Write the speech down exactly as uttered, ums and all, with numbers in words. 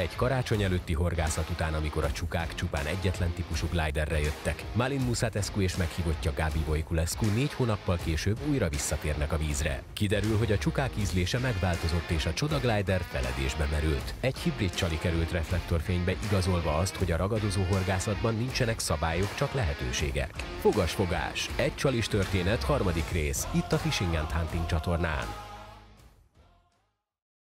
Egy karácsony előtti horgászat után, amikor a csukák csupán egyetlen típusú gliderre jöttek, Malin Musatescu és meghívottja Gabi Voiculescu négy hónappal később újra visszatérnek a vízre. Kiderül, hogy a csukák ízlése megváltozott és a csoda glider feledésbe merült. Egy hibrid csali került reflektorfénybe, igazolva azt, hogy a ragadozó horgászatban nincsenek szabályok, csak lehetőségek. Fogas-fogás. Egy csalis történet, harmadik rész, itt a Fishing and Hunting csatornán.